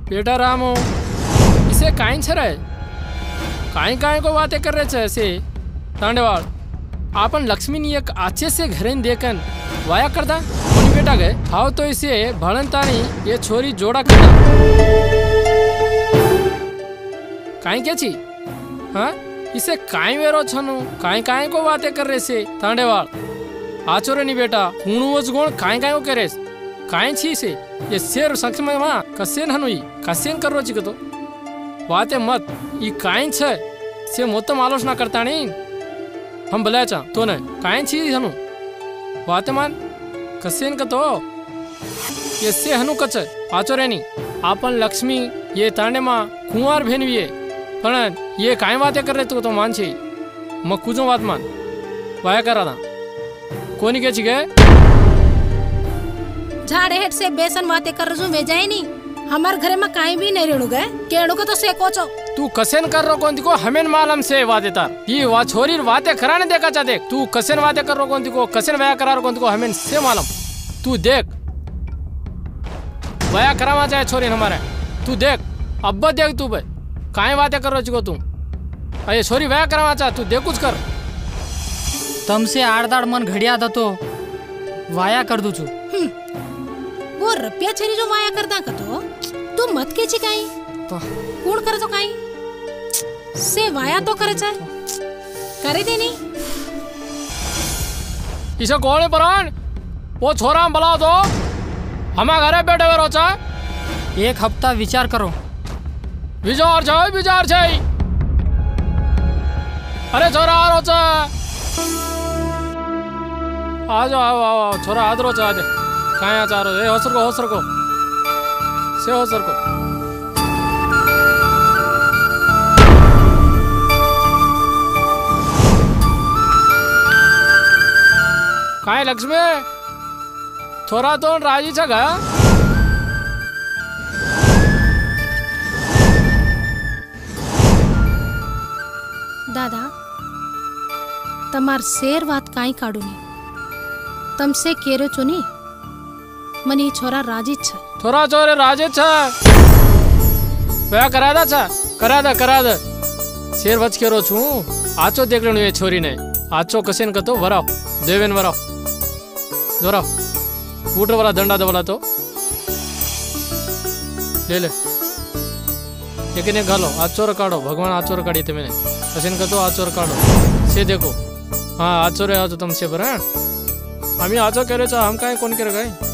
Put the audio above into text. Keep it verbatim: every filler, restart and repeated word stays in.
बेटा रामो इसे काई छे रे काई काई को बातें कर रहे छे ऐसे तांडेवाल आपन लक्ष्मी नी एक आचे से घरे देखन वाया करदा कोनी बेटा गए हाउ तो इसे भणन ताणी ये छोरी जोड़ा करदा काई क्या छी हाँ इसे काई वेरो छनु काई काई को बातें कर रहे से तांडेवाल आचोरे नी बेटा हुणुवज गुण काई काई को करेस काई छी से ये शेर सख्त में मां कसेन हनुई कसेन कर रो चिकतो बातें मत ये काई छे से मोतम आलोचना करता नहीं हम भले चा तो ने काई छी हनु बातें मान कसेन का तो ये से हनु कच आचोरे नी आपन लक्ष्मी ये तांडे मां कुंवार भेनवीए पण ये काई बातें कर रहे तो तो मान छी म कुजो बात मान वाया करा था कोनी के छी गए झाड़े हेट से बेसन बातें कर रजू वे जाए नहीं हमार घरे में काई भी नहीं रेणु गए केणु को तो से कोचो तू कसेन कर रो कौन को हमें मालूम से वादे तार ये वा छोरी बातें कराने देखा चा देख तू कसेन बातें कर रो कौन को कसेन वया करा रो कौन को हमें से मालूम तू देख वया करावा चाहे छोरी हमारे तू देख अब देख तू भाई काई बातें कर रो चिको तू अरे छोरी वया करावा चाह तू देख कुछ कर तम से आड़दाड़ मन घड़िया था तो वाया कर दू छू वो रुपया छेरी जो वाया करदा का तो तू मत के छी काई कौन करे तो काई से वाया तो करे चाहे करे दे नहीं इसे कौन है परान वो छोरा हम बुलाओ तो हमारे घरे बैठे हुए रोचा एक हफ्ता विचार करो विचार जाए विचार जाए अरे छोरा आ रोचा आ जाओ आओ आओ आओ छोरा आद रोचा आज कहाँ चाह रहे हो होसर को होसर को से होसर को काय लक्ष्मी थोड़ा तो राजी छा गा दादा तमार शेर बात काई काढू नी तमसे केरो चुनी मनी छोरा राजी छ थोड़ा छोरे राजी छ वया करा दा छ करा दा करा दा शेर बच के रो छू आचो देख लेनु ये छोरी ने आचो कसेन कतो वराव देवेन वराव वराव ऊटर वाला दंडा दबला तो ले ले लेकिन ये घालो आचोर काढ़ो भगवान आचोर काढ़ी थे मैंने कसेन कतो आचोर काढ़ो से देखो हाँ आचोर है तो तुम से पर हम आचो कह रहे हम काहे कौन कह रहे